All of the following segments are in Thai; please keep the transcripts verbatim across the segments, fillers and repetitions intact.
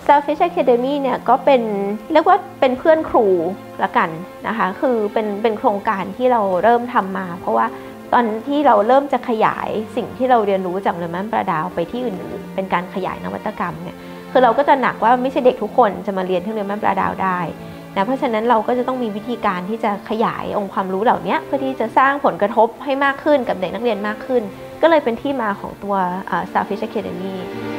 Starfish Academy เนี่ยก็เป็นเรียกว่าเป็นเพื่อนครูละกันนะคะคือเป็นเป็นโครงการที่เราเริ่มทำมาเพราะว่าตอนที่เราเริ่มจะขยายสิ่งที่เราเรียนรู้จากเรือแม่ปลาดาวไปที่อื่นๆเป็นการขยายนวัตกรรมเนี่ยคือเราก็จะหนักว่าไม่ใช่เด็กทุกคนจะมาเรียนที่เรือแม่ปลาดาวได้นะเพราะฉะนั้นเราก็จะต้องมีวิธีการที่จะขยายองค์ความรู้เหล่านี้เพื่อที่จะสร้างผลกระทบให้มากขึ้นกับเด็กนักเรียนมากขึ้นก็เลยเป็นที่มาของตัว Starfish Academy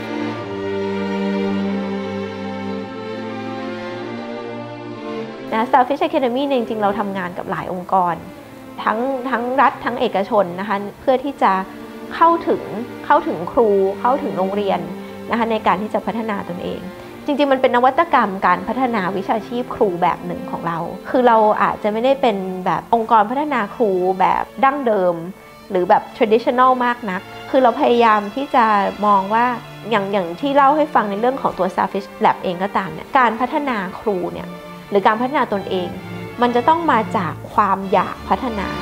นะ Starfish Academy เนี่ยจริงๆเราทำงานกับหลายองค์กรทั้งทั้งรัฐทั้งเอกชนนะคะเพื่อที่จะเข้าถึงเข้าถึงครูเข้าถึงโรงเรียนนะคะในการที่จะพัฒนาตนเองจริงๆมันเป็นนวัตกรรมการพัฒนาวิชาชีพครูแบบหนึ่งของเราคือเราอาจจะไม่ได้เป็นแบบองค์กรพัฒนาครูแบบดั้งเดิมหรือแบบ traditional มากนักคือเราพยายามที่จะมองว่าอย่างอย่างที่เล่าให้ฟังในเรื่องของตัว Starfish Lab เองก็ตามเนี่ยการพัฒนาครูเนี่ยหรือการพัฒนาตนเองมันจะต้องมาจากความอยากพัฒนา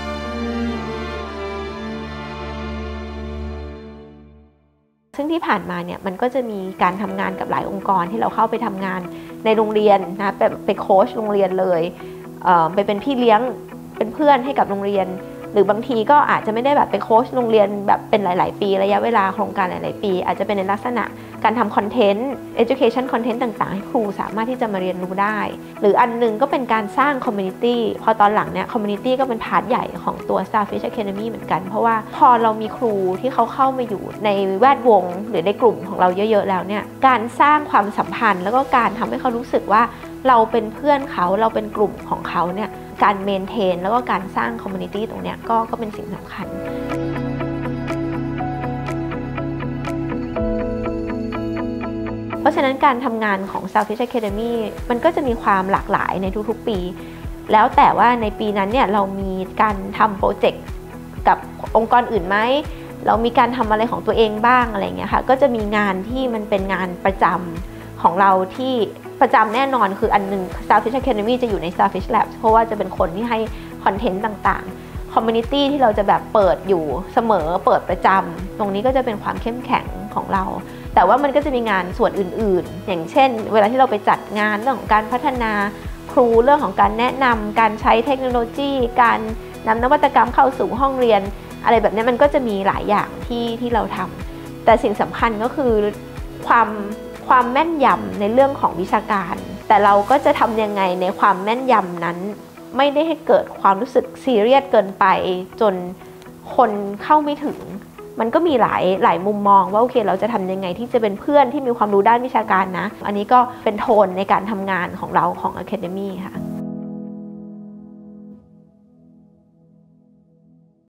ซึ่งที่ผ่านมาเนี่ยมันก็จะมีการทำงานกับหลายองค์กรที่เราเข้าไปทำงานในโรงเรียนนะไปไปโค้ชโรงเรียนเลยเอ่อไปเป็นพี่เลี้ยงเป็นเพื่อนให้กับโรงเรียนหรือบางทีก็อาจจะไม่ได้แบบไปโค้ชโรงเรียนแบบเป็นหลายๆปีระยะเวลาโครงการหลายๆปีอาจจะเป็นในลักษณะการทำคอนเทนต์ education content ต่างๆให้ครูสามารถที่จะมาเรียนรู้ได้หรืออันนึงก็เป็นการสร้าง community พอตอนหลังเนี่ย community ก็เป็นพาร์ทใหญ่ของตัว Starfish Academy เหมือนกันเพราะว่าพอเรามีครูที่เขาเข้ามาอยู่ในแวดวงหรือในกลุ่มของเราเยอะๆแล้วเนี่ยการสร้างความสัมพันธ์แล้วก็การทำให้เขารู้สึกว่าเราเป็นเพื่อนเขาเราเป็นกลุ่มของเขาเนี่ยการเมนเทนแล้วก็การสร้างคอมมูนิตี้ตรงนี้ก็ก็เป็นสิ่งสำคัญเพราะฉะนั้นการทำงานของ Starfish Academy มันก็จะมีความหลากหลายในทุกๆปีแล้วแต่ว่าในปีนั้นเนี่ยเรามีการทำโปรเจกต์กับองค์กรอื่นไหมเรามีการทำอะไรของตัวเองบ้างอะไรเงี้ยค่ะก็จะมีงานที่มันเป็นงานประจำของเราที่ประจำแน่นอนคืออันนึง Starfish Academy จะอยู่ใน Starfish Lab เพราะว่าจะเป็นคนที่ให้คอนเทนต์ต่างๆ Community ที่เราจะแบบเปิดอยู่เสมอเปิดประจำตรงนี้ก็จะเป็นความเข้มแข็งของเราแต่ว่ามันก็จะมีงานส่วนอื่นๆอย่างเช่นเวลาที่เราไปจัดงานเรื่องของการพัฒนาครูเรื่องของการแนะนำการใช้เทคโนโลยีการนำนวัตกรรมเข้าสู่ห้องเรียนอะไรแบบนี้มันก็จะมีหลายอย่างที่ที่เราทำแต่สิ่งสำคัญก็คือความความแม่นยำในเรื่องของวิชาการแต่เราก็จะทำยังไงในความแม่นยำนั้นไม่ได้ให้เกิดความรู้สึกซีเรียสเกินไปจนคนเข้าไม่ถึงมันก็มีหลายหลายมุมมองว่าโอเคเราจะทำยังไงที่จะเป็นเพื่อนที่มีความรู้ด้านวิชาการนะอันนี้ก็เป็นโทนในการทำงานของเราของ Academy ค่ะ